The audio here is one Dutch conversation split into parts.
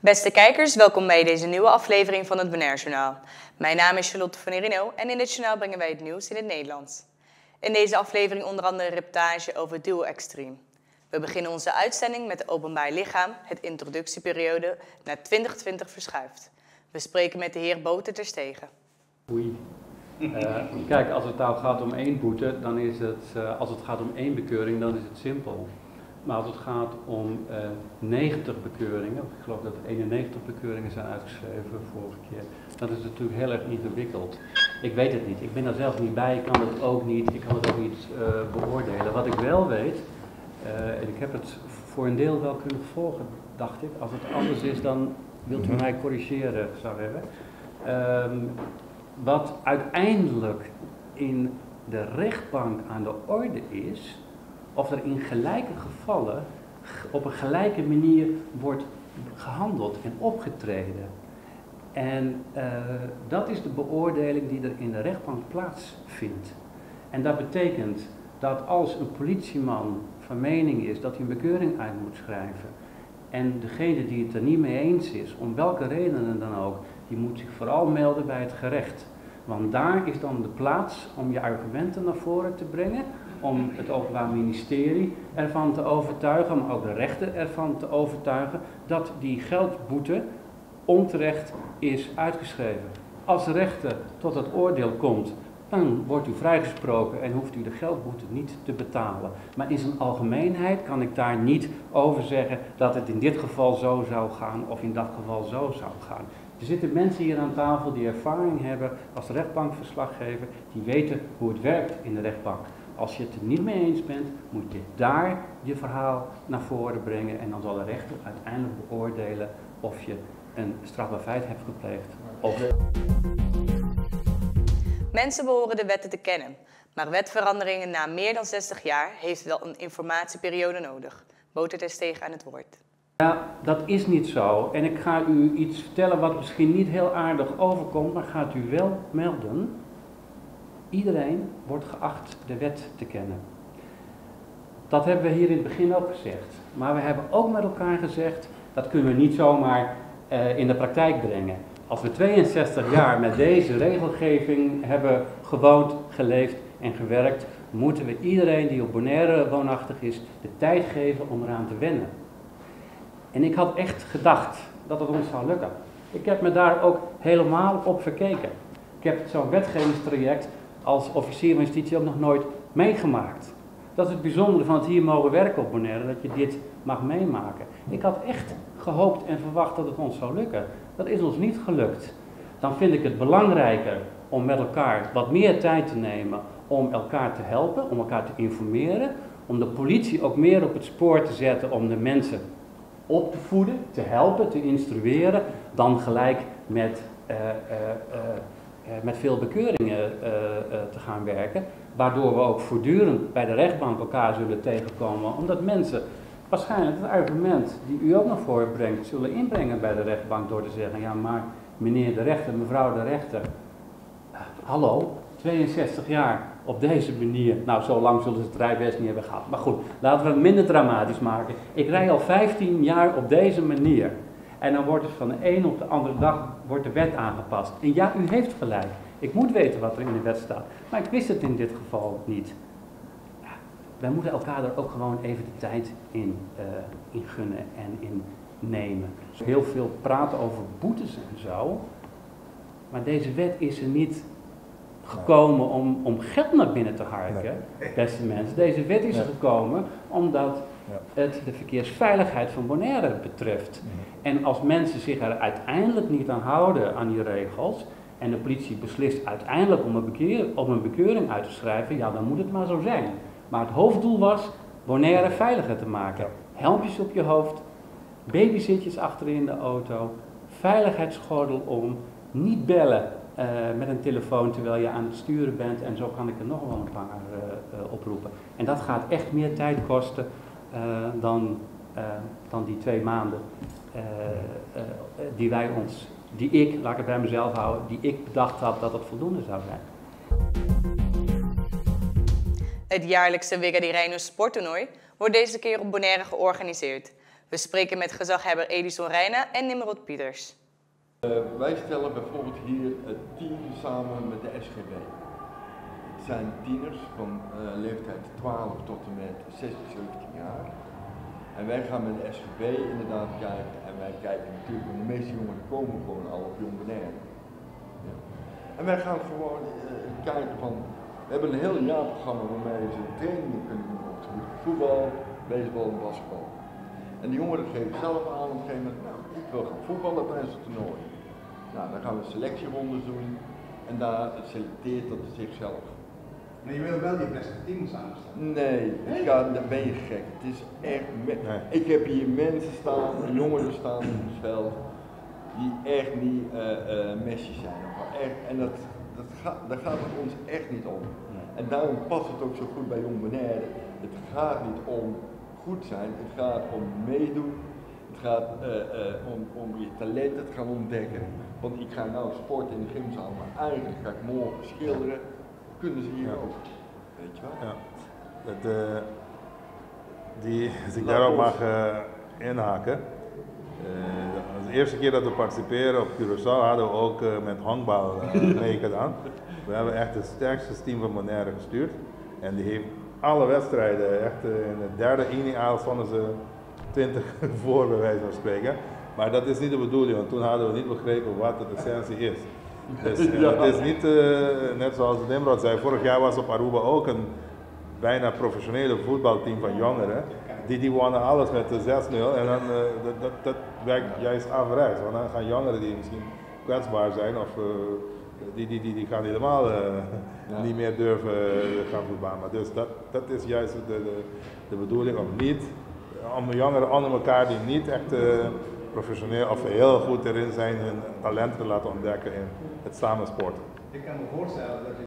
Beste kijkers, welkom bij deze nieuwe aflevering van het Bonaire Journaal. Mijn naam is Charlotte van Erino en in dit journaal brengen wij het nieuws in het Nederlands. In deze aflevering onder andere een reportage over Duo Extreme. We beginnen onze uitzending met het openbaar lichaam, het introductieperiode naar 2020 verschuift. We spreken met de heer Boter ter Stegen. Oei. Kijk, als het nou gaat om één boete, dan is het, als het gaat om één bekeuring, dan is het simpel. Maar als het gaat om 90 bekeuringen, ik geloof dat 91 bekeuringen zijn uitgeschreven vorige keer, dat is natuurlijk heel erg ingewikkeld. Ik weet het niet, ik ben er zelf niet bij, ik kan het ook niet beoordelen. Wat ik wel weet, en ik heb het voor een deel wel kunnen volgen, dacht ik, als het anders is dan wilt u mij corrigeren, zou hebben. Wat uiteindelijk in de rechtbank aan de orde is, of er in gelijke gevallen op een gelijke manier wordt gehandeld en opgetreden. En dat is de beoordeling die er in de rechtbank plaatsvindt. En dat betekent dat als een politieman van mening is dat hij een bekeuring uit moet schrijven, en degene die het er niet mee eens is, om welke redenen dan ook, die moet zich vooral melden bij het gerecht. Want daar is dan de plaats om je argumenten naar voren te brengen, om het Openbaar Ministerie ervan te overtuigen, maar ook de rechter ervan te overtuigen, dat die geldboete onterecht is uitgeschreven. Als de rechter tot het oordeel komt, dan wordt u vrijgesproken en hoeft u de geldboete niet te betalen. Maar in zijn algemeenheid kan ik daar niet over zeggen dat het in dit geval zo zou gaan of in dat geval zo zou gaan. Er zitten mensen hier aan tafel die ervaring hebben als rechtbankverslaggever, die weten hoe het werkt in de rechtbank. Als je het er niet mee eens bent, moet je daar je verhaal naar voren brengen en dan zal de rechter uiteindelijk beoordelen of je een strafbaar feit hebt gepleegd. Mensen behoren de wetten te kennen, maar wetveranderingen na meer dan 60 jaar heeft wel een informatieperiode nodig. Boter ter Stegen aan het woord. Ja, dat is niet zo. En ik ga u iets vertellen wat misschien niet heel aardig overkomt, maar gaat u wel melden. Iedereen wordt geacht de wet te kennen. Dat hebben we hier in het begin ook gezegd. Maar we hebben ook met elkaar gezegd, dat kunnen we niet zomaar in de praktijk brengen. Als we 62 jaar met deze regelgeving hebben gewoond, geleefd en gewerkt, moeten we iedereen die op Bonaire woonachtig is, de tijd geven om eraan te wennen. En ik had echt gedacht dat het ons zou lukken. Ik heb me daar ook helemaal op verkeken. Ik heb zo'n wetgevingstraject als officier van justitie ook nog nooit meegemaakt. Dat is het bijzondere van het hier mogen werken op Bonaire, dat je dit mag meemaken. Ik had echt gehoopt en verwacht dat het ons zou lukken. Dat is ons niet gelukt. Dan vind ik het belangrijker om met elkaar wat meer tijd te nemen om elkaar te helpen, om elkaar te informeren, om de politie ook meer op het spoor te zetten om de mensen op te voeden, te helpen, te instrueren, dan gelijk met veel bekeuringen te gaan werken, waardoor we ook voortdurend bij de rechtbank elkaar zullen tegenkomen, omdat mensen waarschijnlijk het argument die u ook naar voren brengt, zullen inbrengen bij de rechtbank door te zeggen, ja maar meneer de rechter, mevrouw de rechter, hallo, 62 jaar op deze manier, nou zo lang zullen ze het rijbewijs niet hebben gehad, maar goed, laten we het minder dramatisch maken. Ik rij al 15 jaar op deze manier. En dan wordt het van de een op de andere dag wordt de wet aangepast. En ja, u heeft gelijk. Ik moet weten wat er in de wet staat. Maar ik wist het in dit geval niet. Ja, wij moeten elkaar er ook gewoon even de tijd in gunnen en in nemen. Heel veel praten over boetes en zo. Maar deze wet is er niet gekomen om geld naar binnen te harken, beste mensen. Deze wet is er gekomen omdat het de verkeersveiligheid van Bonaire betreft. En als mensen zich er uiteindelijk niet aan houden aan die regels en de politie beslist uiteindelijk om een bekeuring uit te schrijven, ja dan moet het maar zo zijn. Maar het hoofddoel was Bonaire veiliger te maken. Helmpjes op je hoofd, babyzitjes achterin de auto, veiligheidsgordel om, niet bellen met een telefoon terwijl je aan het sturen bent en zo kan ik er nog wel een paar oproepen. En dat gaat echt meer tijd kosten dan die 2 maanden die ik, laat ik het bij mezelf houden, die ik bedacht had dat het voldoende zou zijn. Het jaarlijkse Wiga di Reno sporttoernooi wordt deze keer op Bonaire georganiseerd. We spreken met gezaghebber Edison Reijnen en Nimrod Pieters. Wij stellen bijvoorbeeld hier het team samen met de SGB. Het zijn tieners van leeftijd 12 tot en met 16, 17 jaar. En wij gaan met de SGB inderdaad kijken. En wij kijken natuurlijk, want de meeste jongeren komen gewoon al op Jong Bonaire. Ja. En wij gaan gewoon kijken van, we hebben een heel jaarprogramma waarmee ze trainingen kunnen doen op het gebied van voetbal, baseball en basketbal. En de jongeren geven zelf aan op een gegeven moment, nou, ik wil gaan voetballen tijdens het toernooi. Nou, dan gaan we selectierondes doen en daar selecteert dat zichzelf. Maar je wil wel je beste team samenstellen? Nee, dan ben je gek. Het is echt. Ik heb hier mensen staan, jongeren staan op het veld, die echt niet Messi zijn. Echt, en daar gaat het ons echt niet om. En daarom past het ook zo goed bij Jong Bonaire. Het gaat niet om goed zijn, het gaat om meedoen. Het gaat om je talenten te gaan ontdekken. Want ik ga nou sporten in de gymzaal, maar eigenlijk ga ik morgen schilderen. Kunnen ze hier ook. Weet je wel? Ja. Als ik daarop mag inhaken. De eerste keer dat we participeren op Curaçao hadden we ook met honkbal meegedaan. We hebben echt het sterkste team van Bonaire gestuurd. En die heeft alle wedstrijden, echt in de derde inning al stonden ze 20 voor bij wijze van spreken. Maar dat is niet de bedoeling, want toen hadden we niet begrepen wat de essentie is. Dus het is niet, net zoals Nimrod zei, vorig jaar was op Aruba ook een bijna professionele voetbalteam van jongeren. Die wonnen alles met 6-0 en dan, dat werkt juist averechts. Want dan gaan jongeren die misschien kwetsbaar zijn of die gaan helemaal niet meer durven gaan voetballen. Dus dat is juist de bedoeling om de jongeren onder elkaar die niet echt professioneel of heel goed erin zijn hun talenten te laten ontdekken in het samen sporten. Ik kan me voorstellen dat je...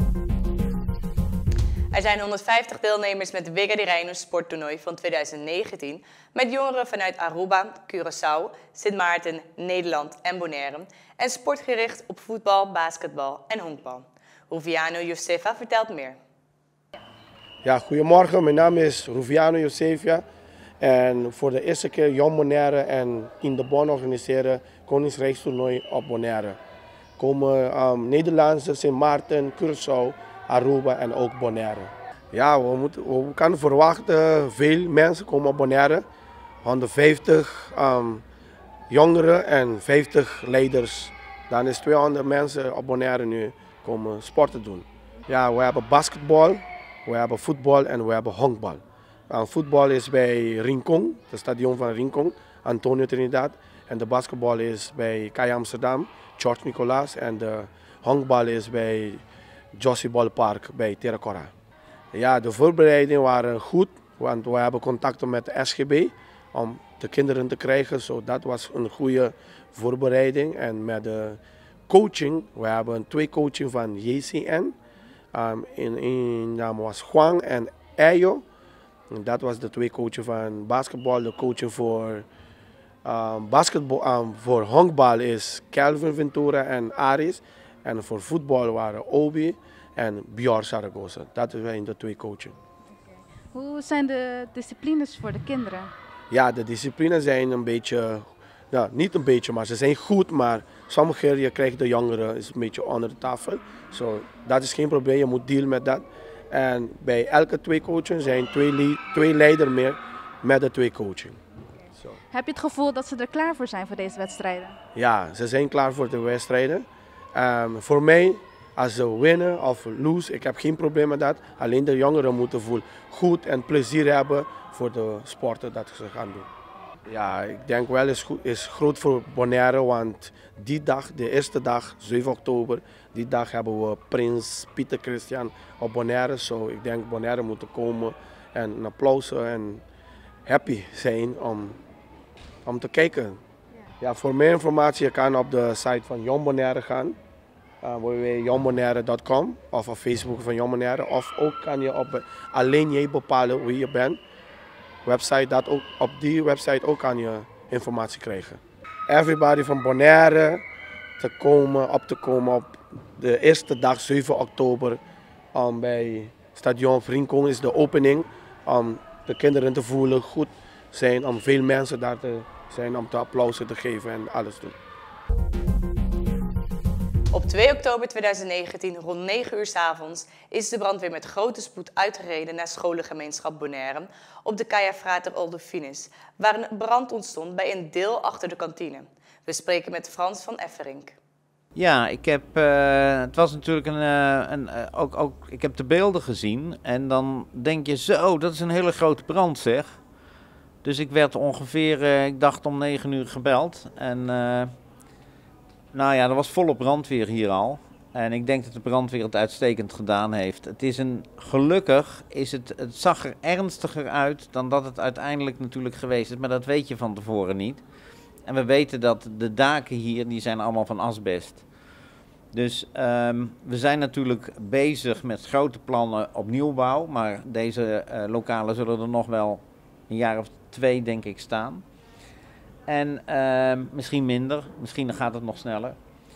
Er zijn 150 deelnemers met de Wiga di Reno sporttoernooi van 2019 met jongeren vanuit Aruba, Curaçao, Sint Maarten, Nederland en Bonaire en sportgericht op voetbal, basketbal en honkbal. Rufiano Josefa vertelt meer. Ja, goedemorgen, mijn naam is Rufiano Josefa en voor de eerste keer Jong Bonaire en in de Bon organiseren Koningsrijkstoernooi op Bonaire. Komen Nederlandse, Sint Maarten, Curaçao, Aruba en ook Bonaire. Ja, we kunnen verwachten veel mensen komen op Bonaire. 150 jongeren en 50 leiders. Dan is 200 mensen op Bonaire nu komen sporten doen. Ja, we hebben basketbal, we hebben voetbal en we hebben honkbal. Voetbal is bij Rincon, het stadion van Rincon, Antonio Trinidad. En de basketbal is bij KAI Amsterdam, George Nicolaas. En de honkbal is bij Josie Ballpark bij Terracora. Ja, de voorbereidingen waren goed, want we hebben contacten met de SGB om de kinderen te krijgen. So dat was een goede voorbereiding. En met de coaching, we hebben 2 coaching van JCN. In naam was Juan en Eyo. En dat was de 2 coachen van basketbal. De coaching voor voor honkbal is Kelvin Ventura en Aris. En voor voetbal waren Obi en Björn Zaragoza. Dat zijn de 2 coachen. Hoe zijn de disciplines voor de kinderen? Ja, de disciplines zijn een beetje, ja, niet een beetje, maar ze zijn goed. Maar sommige keer je krijgt de jongeren is een beetje onder de tafel. So, dat is geen probleem, je moet dealen met dat. En bij elke 2 coachen zijn 2 leiders meer met de 2 coaching. So. Heb je het gevoel dat ze er klaar voor zijn voor deze wedstrijden? Ja, ze zijn klaar voor de wedstrijden. Voor mij, als ze winnen of lose, ik heb geen probleem met dat. Alleen de jongeren moeten voelen goed en plezier hebben voor de sporten dat ze gaan doen. Ja, ik denk wel is groot voor Bonaire, want die dag, de eerste dag, 7 oktober, die dag hebben we Prins Pieter Christian op Bonaire. So, ik denk Bonaire moet komen en een applaus en happy zijn om te kijken. Ja, voor meer informatie je kan op de site van Jong Bonaire gaan. www.jongbonaire.com of op Facebook van Jong Bonaire. Of ook kan je alleen jij bepalen wie je bent. Op die website ook kan je informatie krijgen. Everybody van Bonaire op te komen op de eerste dag 7 oktober bij Stadion Rincon is de opening om de kinderen te voelen goed zijn om veel mensen daar te zijn om te applausen te geven en alles doen. Op 2 oktober 2019, rond 9 uur 's avonds, is de brandweer met grote spoed uitgereden naar scholengemeenschap Bonaire op de Caia Frater Oldofinus, waar een brand ontstond bij een deel achter de kantine. We spreken met Frans van Efferink. Ja, het was natuurlijk ik heb de beelden gezien en dan denk je zo, dat is een hele grote brand zeg. Dus ik werd ongeveer, ik dacht om 9 uur gebeld en nou ja, er was volop brandweer hier al. En ik denk dat de brandweer het uitstekend gedaan heeft. Gelukkig het zag er ernstiger uit dan dat het uiteindelijk natuurlijk geweest is, maar dat weet je van tevoren niet. En we weten dat de daken hier, die zijn allemaal van asbest. Dus we zijn natuurlijk bezig met grote plannen op nieuwbouw, maar deze lokalen zullen er nog wel een jaar of 2 denk ik staan. En misschien minder, misschien gaat het nog sneller.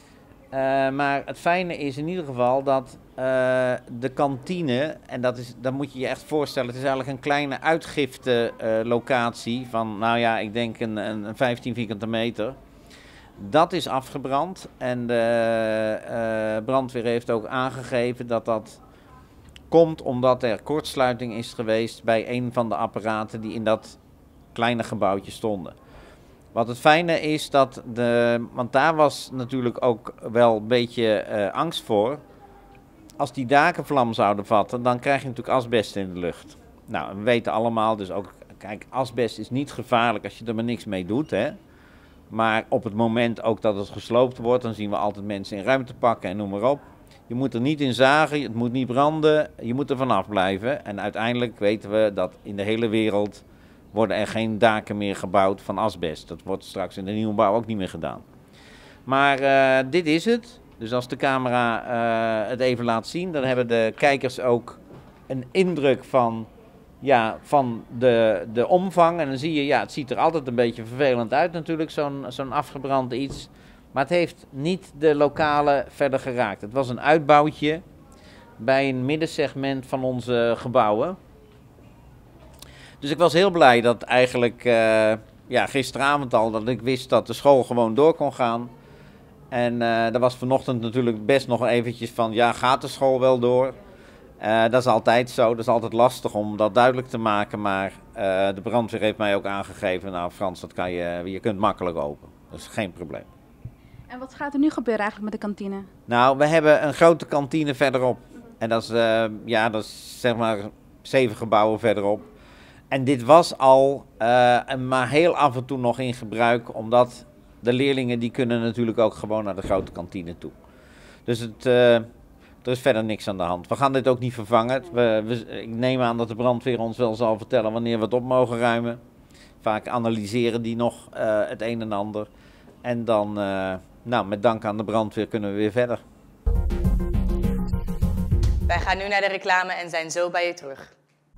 Maar het fijne is in ieder geval dat de kantine, en dat moet je je echt voorstellen, het is eigenlijk een kleine uitgifte locatie van, nou ja, ik denk een 15 vierkante meter. Dat is afgebrand en de brandweer heeft ook aangegeven dat dat komt omdat er kortsluiting is geweest bij een van de apparaten die in dat kleine gebouwtje stonden. Wat het fijne is want daar was natuurlijk ook wel een beetje angst voor. Als die daken vlam zouden vatten, dan krijg je natuurlijk asbest in de lucht. Nou, we weten allemaal, dus ook, kijk, asbest is niet gevaarlijk als je er maar niks mee doet, hè. Maar op het moment ook dat het gesloopt wordt, dan zien we altijd mensen in ruimte pakken en noem maar op. Je moet er niet in zagen, het moet niet branden, je moet er vanaf blijven. En uiteindelijk weten we dat in de hele wereld worden er geen daken meer gebouwd van asbest. Dat wordt straks in de nieuwbouw ook niet meer gedaan. Maar dit is het. Dus als de camera het even laat zien, dan hebben de kijkers ook een indruk van de omvang. En dan zie je, ja, het ziet er altijd een beetje vervelend uit natuurlijk, zo'n afgebrand iets. Maar het heeft niet de lokale verder geraakt. Het was een uitbouwtje bij een middensegment van onze gebouwen. Dus ik was heel blij dat eigenlijk gisteravond al, dat ik wist dat de school gewoon door kon gaan. En er was vanochtend natuurlijk best nog eventjes van, ja, gaat de school wel door? Dat is altijd zo, dat is altijd lastig om dat duidelijk te maken. Maar de brandweer heeft mij ook aangegeven, nou Frans, je kunt makkelijk open. Dat is geen probleem. En wat gaat er nu gebeuren eigenlijk met de kantine? Nou, we hebben een grote kantine verderop. En dat is zeg maar 7 gebouwen verderop. En dit was al maar heel af en toe nog in gebruik, omdat de leerlingen die kunnen natuurlijk ook gewoon naar de grote kantine toe. Dus er is verder niks aan de hand. We gaan dit ook niet vervangen. Ik neem aan dat de brandweer ons wel zal vertellen wanneer we het op mogen ruimen. Vaak analyseren die nog het een en ander. En dan, met dank aan de brandweer kunnen we weer verder. Wij gaan nu naar de reclame en zijn zo bij je terug.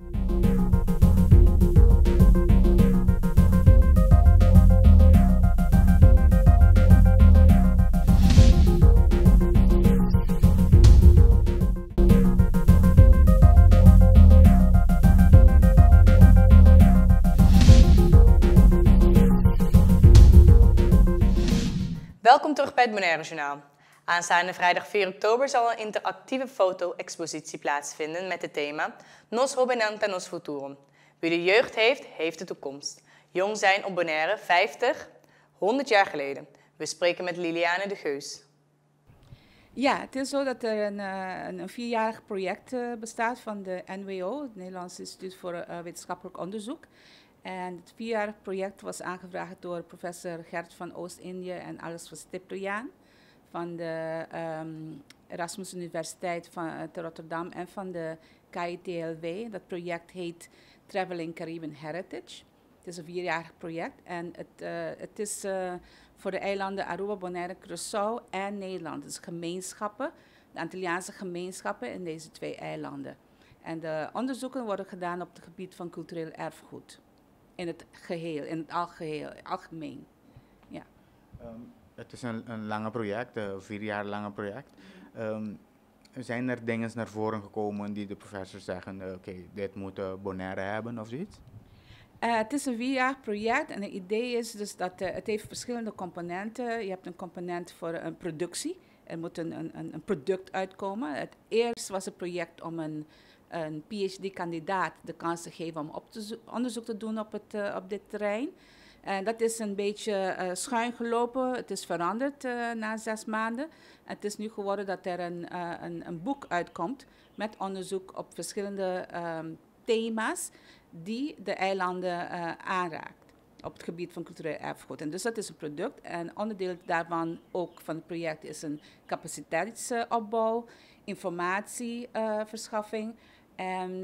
Welkom terug bij het Bonaire Journaal. Aanstaande vrijdag 4 oktober zal een interactieve foto-expositie plaatsvinden met het thema Nos Jovenanta Nos Futuro. Wie de jeugd heeft, heeft de toekomst. Jong zijn op Bonaire 50, 100 jaar geleden. We spreken met Liliane de Geus. Ja, het is zo dat er een 4-jarig project bestaat van de NWO, het Nederlands Instituut voor Wetenschappelijk Onderzoek. En het 4-jarig project was aangevraagd door professor Gert van Oost-Indië en Alice van Stipriaan van de Erasmus Universiteit te Rotterdam en van de KITLW. Dat project heet Traveling Caribbean Heritage. Het is een 4-jarig project en het is voor de eilanden Aruba, Bonaire, Curaçao en Nederland. Dus gemeenschappen, de Antilliaanse gemeenschappen in deze 2 eilanden. En de onderzoeken worden gedaan op het gebied van cultureel erfgoed. In het geheel, in het algemeen. Ja. Het is een lange project, een 4 jaar lange project. Zijn er dingen naar voren gekomen die de professors zeggen, oké, dit moet Bonaire hebben of zoiets? Het is een 4-jarig project en het idee is dus dat het heeft verschillende componenten. Je hebt een component voor een productie. Er moet een product uitkomen. Het eerst was het project om een PhD-kandidaat de kans te geven om onderzoek te doen op dit terrein. En dat is een beetje schuin gelopen. Het is veranderd na 6 maanden. Het is nu geworden dat er een boek uitkomt met onderzoek op verschillende thema's die de eilanden aanraakt op het gebied van cultureel erfgoed. En dus dat is een product. En onderdeel daarvan ook van het project is een capaciteitsopbouw, informatieverschaffing en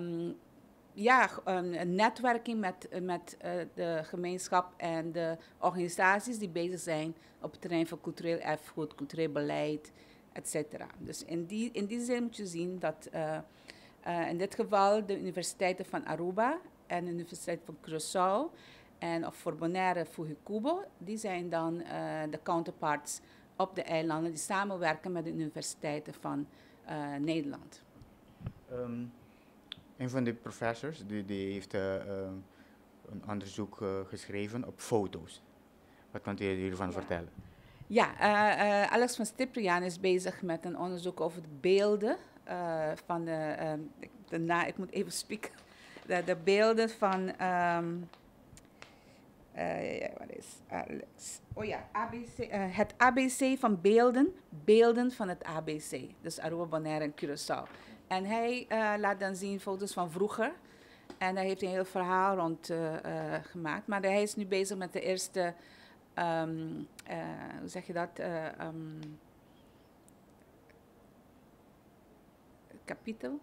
een netwerking met de gemeenschap en de organisaties die bezig zijn op het terrein van cultureel erfgoed, cultureel beleid, etc. Dus in die zin moet je zien dat in dit geval de universiteiten van Aruba en de universiteit van Curaçao en voor Bonaire Fuhicubo, die zijn dan de counterparts op de eilanden die samenwerken met de universiteiten van Nederland. Een van de professors die heeft een onderzoek geschreven op foto's. Wat kunt u hiervan vertellen? Ja, Alex van Stipriaan is bezig met een onderzoek over de beelden van ik moet even spieken. De beelden van wat is Alex? Oh ja, ABC, het ABC van beelden van het ABC. Dus Aruba, Bonaire en Curaçao. En hij laat dan zien foto's van vroeger. En daar heeft hij een heel verhaal rond gemaakt. Maar hij is nu bezig met de eerste, hoe zeg je dat? Kapitel.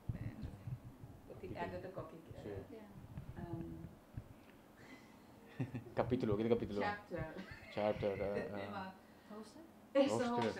Capítulo, ¿qué capítulo? Chapter. Hoofdstuk.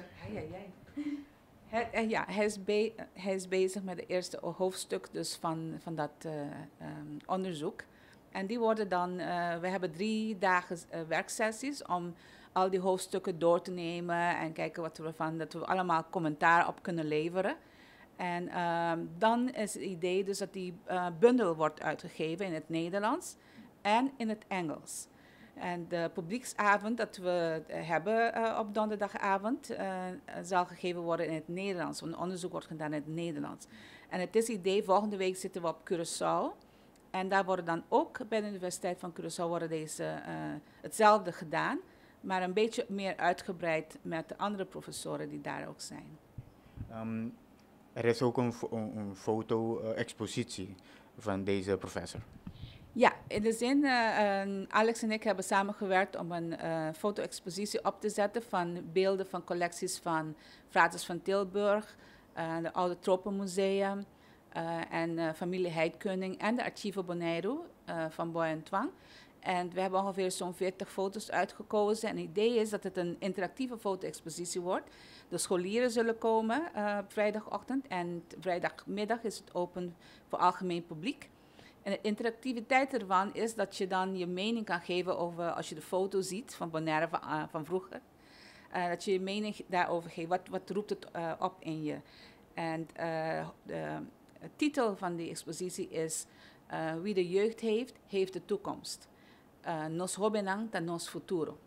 Ja, hij is bezig met het eerste hoofdstuk dus van dat onderzoek. En die worden dan, we hebben 3 dagen werksessies om al die hoofdstukken door te nemen en kijken dat we allemaal commentaar op kunnen leveren. En dan is het idee dus dat die bundel wordt uitgegeven in het Nederlands en in het Engels. En de publieksavond dat we hebben op donderdagavond zal gegeven worden in het Nederlands. Want onderzoek wordt gedaan in het Nederlands. En het is het idee, volgende week zitten we op Curaçao. En daar worden dan ook bij de Universiteit van Curaçao worden hetzelfde gedaan. Maar een beetje meer uitgebreid met de andere professoren die daar ook zijn. Er is ook een foto-expositie van deze professor. Ja, in de zin, Alex en ik hebben samengewerkt om een foto-expositie op te zetten van beelden van collecties van Fraters van Tilburg, de Oude Tropenmuseum en familie Heidkoning en de Archivo Bonaire van Boy & Twang. En we hebben ongeveer zo'n 40 foto's uitgekozen. En het idee is dat het een interactieve foto-expositie wordt. De scholieren zullen komen op vrijdagochtend en vrijdagmiddag is het open voor algemeen publiek. En de interactiviteit ervan is dat je dan je mening kan geven over, als je de foto ziet van Bonaire van vroeger, dat je je mening daarover geeft. Wat roept het op in je? En de titel van die expositie is Wie de jeugd heeft, heeft de toekomst. Nos jovenang ta nos futuro.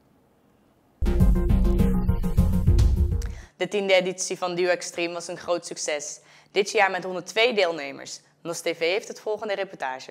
De 10e editie van Duo Extreme was een groot succes. Dit jaar met 102 deelnemers. NOS TV heeft het volgende reportage.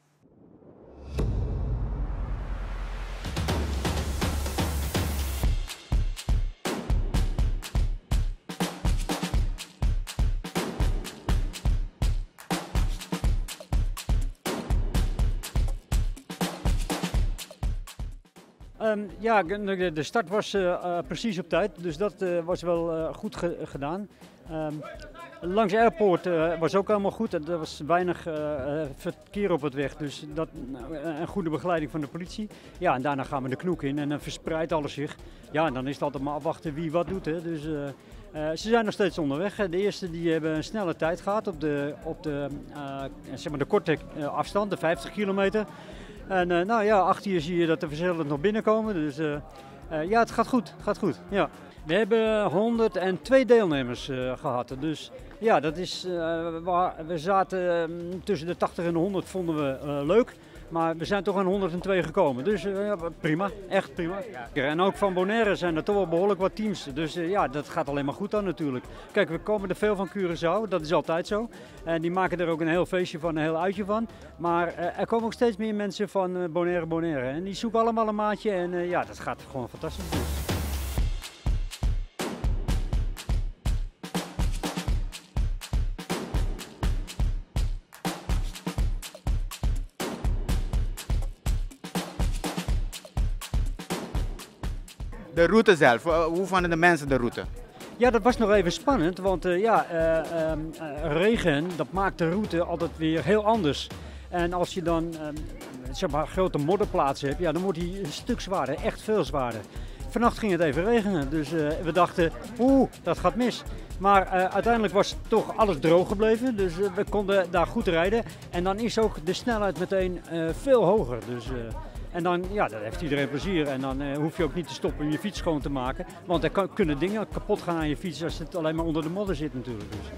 Ja, de start was precies op tijd, dus dat was wel goed gedaan. Langs de airport was ook allemaal goed. Er was weinig verkeer op het weg, dus dat, een goede begeleiding van de politie. Ja, en daarna gaan we de knoek in en dan verspreidt alles zich. Ja, en dan is het altijd maar afwachten wie wat doet. Hè. Dus ze zijn nog steeds onderweg. De eerste die hebben een snelle tijd gehad op de korte afstand, de 50 kilometer. En nou ja, achter je zie je dat de verzellers nog binnenkomen. Dus ja, het gaat goed. Ja. We hebben 102 deelnemers gehad. Dus ja, dat is, we zaten tussen de 80 en de 100 vonden we leuk. Maar we zijn toch aan 102 gekomen. Dus ja, prima, echt prima. En ook van Bonaire zijn er toch wel behoorlijk wat teams. Dus ja, dat gaat alleen maar goed dan natuurlijk. Kijk, we komen er veel van Curaçao, dat is altijd zo. En die maken er ook een heel feestje van, een heel uitje van. Maar er komen ook steeds meer mensen van Bonaire. En die zoeken allemaal een maatje en ja, dat gaat gewoon fantastisch. De route zelf, hoe vonden de mensen de route? Ja, dat was nog even spannend, want regen, dat maakt de route altijd weer heel anders. En als je dan zeg maar, grote modderplaatsen hebt, ja, dan wordt die een stuk zwaarder, echt veel zwaarder. Vannacht ging het even regenen, dus we dachten, dat gaat mis. Maar uiteindelijk was toch alles droog gebleven, dus we konden daar goed rijden. En dan is ook de snelheid meteen veel hoger. Dus, en dan, ja, dan heeft iedereen plezier en dan hoef je ook niet te stoppen om je fiets schoon te maken. Want er kunnen dingen kapot gaan aan je fiets als het alleen maar onder de modder zit natuurlijk. Dus.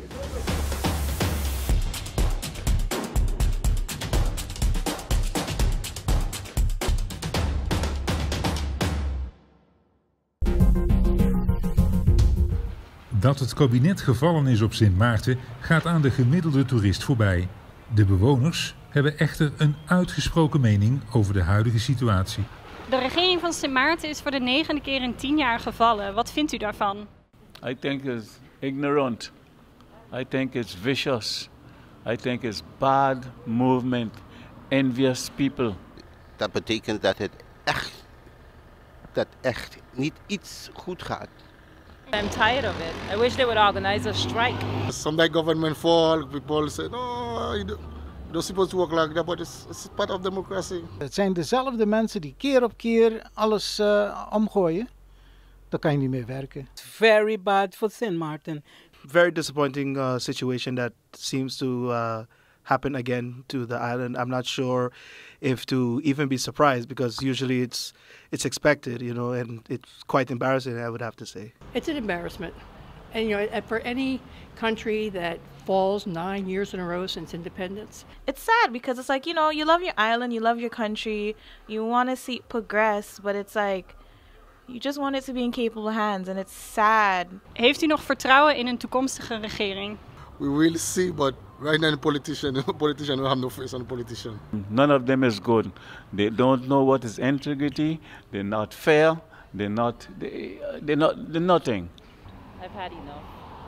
Dat het kabinet gevallen is op Sint Maarten gaat aan de gemiddelde toerist voorbij. De bewoners hebben echter een uitgesproken mening over de huidige situatie. De regering van Sint Maarten is voor de 9e keer in 10 jaar gevallen. Wat vindt u daarvan? I think it's ignorant. I think it's vicious. I think it's bad movement, envious people. Dat betekent dat het echt niet iets goed gaat. I'm tired of it. I wish they would organize a strike. Some government fall, people say, no, you're not supposed to work like that, but it's part of democracy. Het zijn dezelfde mensen die keer op keer alles omgooien. Dan kan je niet meer werken. It's very bad for St. Martin. Very disappointing situation that seems to happen again to the island. I'm not sure if to even be surprised because usually it's expected, you know, and it's quite embarrassing, I would have to say. It's an embarrassment. And you know, for any country that falls 9 years in a row since independence. It's sad because it's like, you know, you love your island, you love your country, you want to see it progress, but it's like you just want it to be in capable hands and it's sad. Heeft u nog vertrouwen in een toekomstige regering? We will see, but right now the politician don't have no face on the politician. None of them is good. They don't know what is integrity. They're not fair. They're nothing. I've had enough,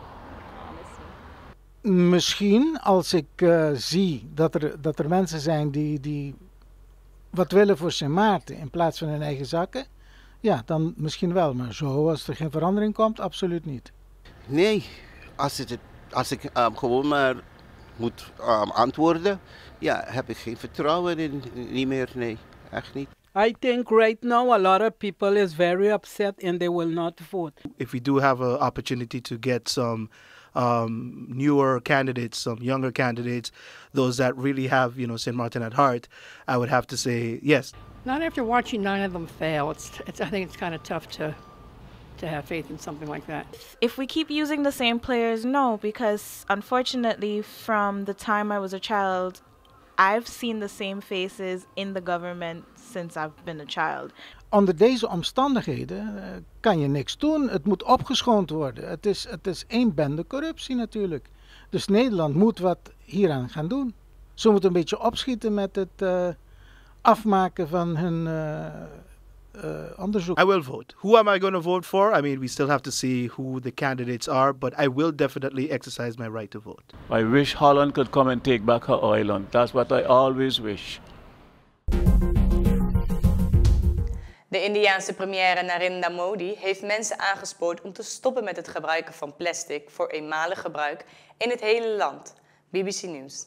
honestly. Misschien als ik zie dat er mensen zijn die wat willen voor Sint Maarten in plaats van hun eigen zakken, ja, dan misschien wel. Maar zo, als er geen verandering komt, absoluut niet. Nee, als ik gewoon maar moet antwoorden, ja, heb ik geen vertrouwen in, niet meer, nee, echt niet. I think right now a lot of people is very upset and they will not vote. If we do have an opportunity to get some newer candidates, some younger candidates, those that really have, you know, St. Martin at heart, I would have to say yes. Not after watching 9 of them fail. I think it's kind of tough to have faith in something like that. If we keep using the same players, no, because unfortunately from the time I was a child, I've seen the same faces in the government since I've been a child. Onder deze omstandigheden kan je niks doen. Het moet opgeschoond worden. Het is één bende corruptie natuurlijk. Dus Nederland moet wat hieraan gaan doen. Ze moeten een beetje opschieten met het afmaken van hun onderzoek. I will vote. Who am I going to vote for? I mean, we still have to see who the candidates are, but I will definitely exercise my right to vote. I wish Holland could come and take back her island. That's what I always wish. De Indiaanse premier Narendra Modi heeft mensen aangespoord om te stoppen met het gebruiken van plastic voor eenmalig gebruik in het hele land. BBC News.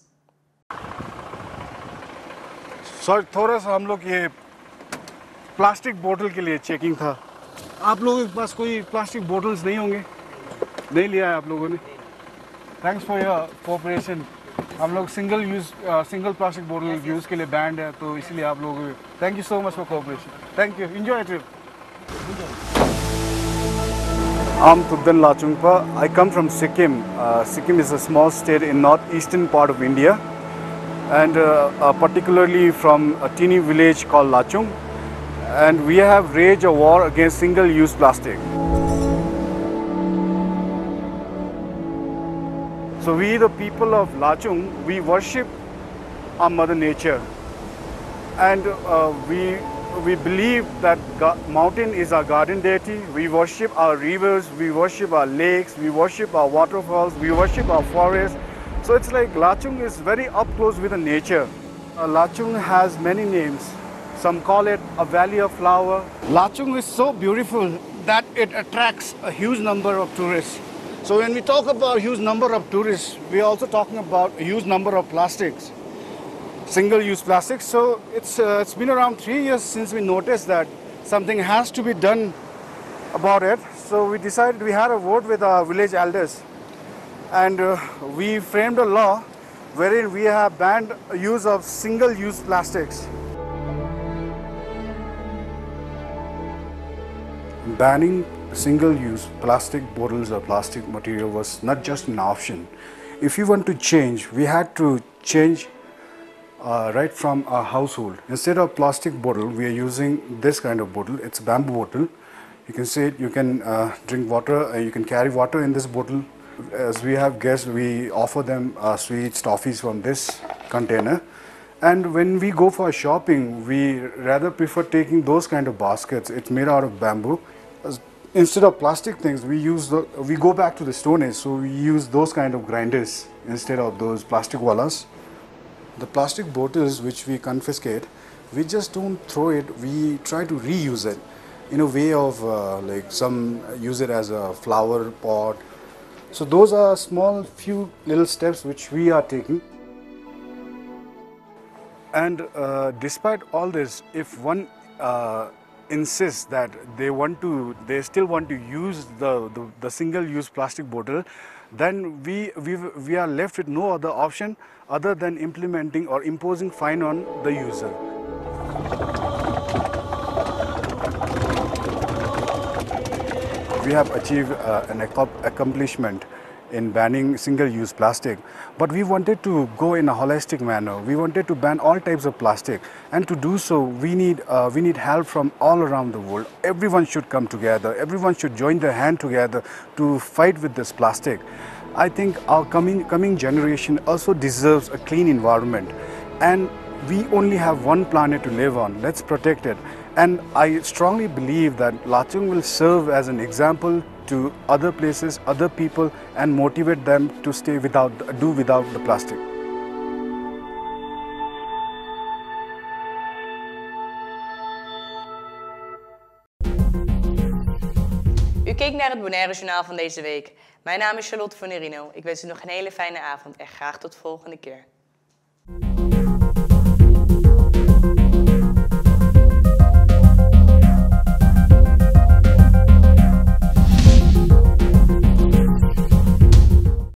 Sir थोड़ा सा हम लोग ये प्लास्टिक बोतल के लिए चेकिंग था। आप लोगों के पास कोई प्लास्टिक बोतल्स नहीं होंगे? नहीं लिया है आप लोगों ने? Thanks for your cooperation. हम लोग सिंगल प्लास्टिक बोतल यूज़ के लिए बैंड है, तो इसलिए आप लोगों को thank you so much for cooperation. Thank you, enjoy trip. I'm Tugdan Lachungpa. I come from Sikkim. Sikkim is a small state in northeastern part of India. and particularly from a teeny village called Lachung. And we have waged a war against single-use plastic. So we, the people of Lachung, we worship our Mother Nature, and we believe that mountain is our garden deity. We worship our rivers, we worship our lakes, we worship our waterfalls, we worship our forests. So it's like Lachung is very up close with the nature. Lachung has many names. Some call it a valley of flower. Lachung is so beautiful that it attracts a huge number of tourists. So when we talk about a huge number of tourists, we are also talking about a huge number of plastics, single-use plastics. So it's been around 3 years since we noticed that something has to be done about it. So we decided, we had a vote with our village elders, and we framed a law wherein we have banned the use of single-use plastics. Banning single-use plastic bottles or plastic material was not just an option. If you want to change, we had to change right from our household. Instead of plastic bottle, we are using this kind of bottle. It's a bamboo bottle. You can see it, you can drink water, you can carry water in this bottle. As we have guests, we offer them sweets, toffees from this container. And when we go for shopping, we rather prefer taking those kind of baskets. It's made out of bamboo. Instead of plastic things, we go back to the Stone Age, so we use those kind of grinders instead of those plastic wallas. The plastic bottles which we confiscate, we just don't throw it, we try to reuse it in a way of like some use it as a flower pot. So those are small few little steps which we are taking. And despite all this, if one insists that they still want to use the single-use plastic bottle, then we are left with no other option other than implementing or imposing fine on the user. We have achieved an accomplishment in banning single-use plastic, but we wanted to go in a holistic manner. We wanted to ban all types of plastic, and to do so we need help from all around the world. Everyone should come together, everyone should join their hand together to fight with this plastic. I think our coming generation also deserves a clean environment, and we only have one planet to live on. Let's protect it. And I strongly believe that Lachung will serve as an example to other places, other people, and motivate them to do without the plastic. U keek naar het Bonaire Journaal van deze week. Mijn naam is Charlotte van Nerino. Ik wens u nog een hele fijne avond en graag tot de volgende keer.